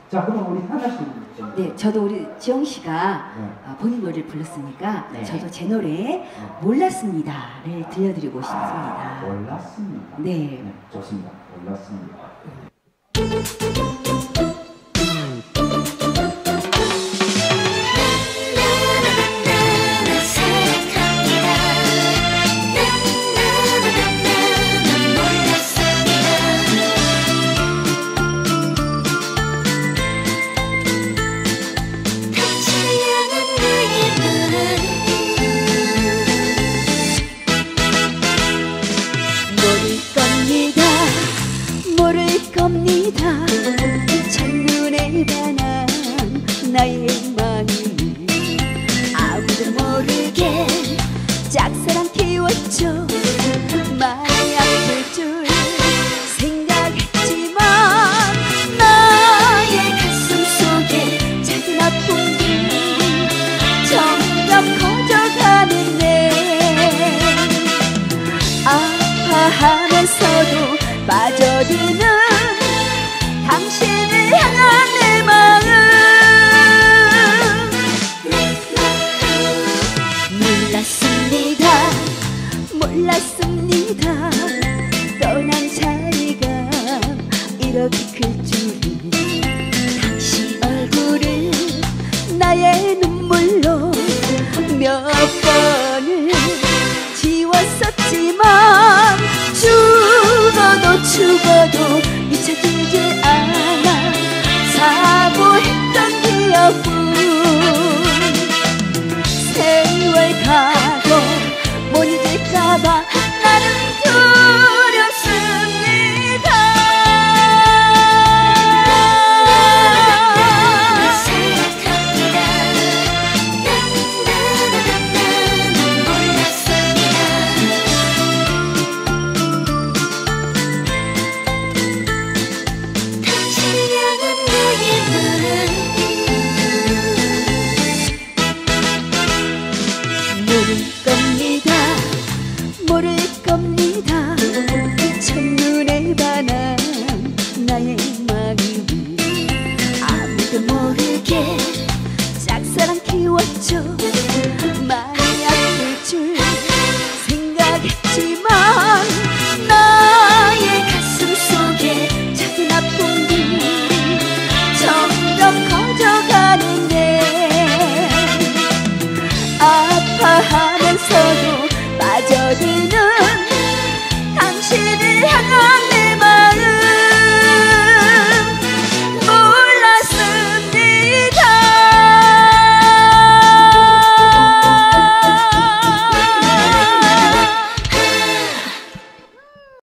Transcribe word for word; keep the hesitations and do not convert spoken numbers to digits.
자, 그럼 우리 하나씩 좀. 네, 저도 우리 지영 씨가 네. 어, 본인 노래를 불렀으니까 네. 저도 제 노래 네. 몰랐습니다를 들려드리고 싶습니다. 아, 몰랐습니다. 네. 네, 좋습니다. 몰랐습니다. 첫눈에 반한 나의 마음이 아무도 모르게 짝사랑 키웠죠. 많이 아플 줄 생각했지만 나의 가슴 속에 작은 아픔이 점점 커져가는데 아파하면서도 빠져든